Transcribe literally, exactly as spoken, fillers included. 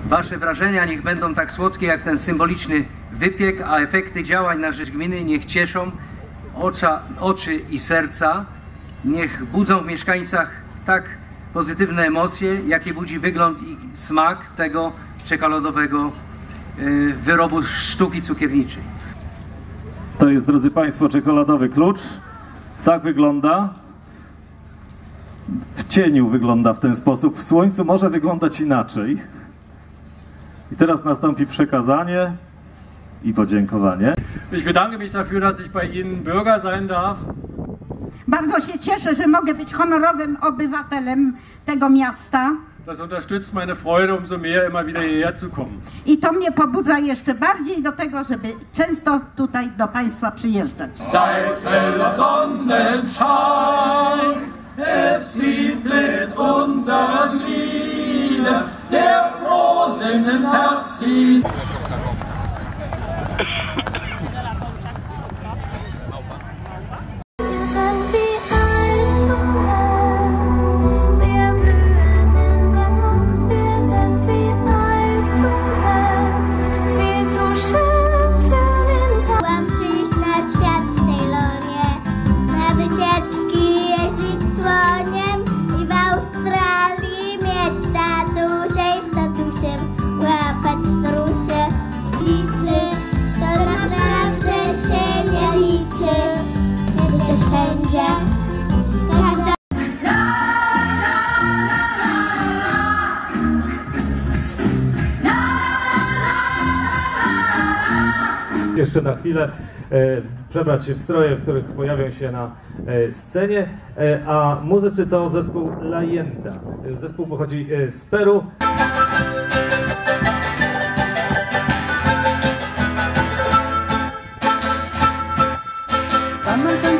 Wasze wrażenia niech będą tak słodkie jak ten symboliczny wypiek, a efekty działań na rzecz gminy niech cieszą ocza, oczy i serca. Niech budzą w mieszkańcach tak pozytywne emocje, jakie budzi wygląd i smak tego czekoladowego y, wyrobu sztuki cukierniczej. To jest, drodzy Państwo, czekoladowy klucz. Tak wygląda. W cieniu wygląda w ten sposób. W słońcu może wyglądać inaczej. I teraz nastąpi przekazanie i podziękowanie. Ich bedanke mich dafür, dass ich bei Ihnen Bürger sein darf. Bardzo się cieszę, że mogę być honorowym obywatelem tego miasta. Das unterstützt meine Freude, umso mehr immer wieder hierher zu kommen. I to mnie pobudza jeszcze bardziej do tego, żeby często tutaj do Państwa przyjeżdżać. Sei heller Sonnenschein, es flieht mit unseren Lieder, der Frohsinn ins Herz zieht. Jeszcze na chwilę e, przebrać się w stroje, w których pojawią się na e, scenie, e, a muzycy to zespół Lajenda. E, zespół pochodzi e, z Peru. Vamos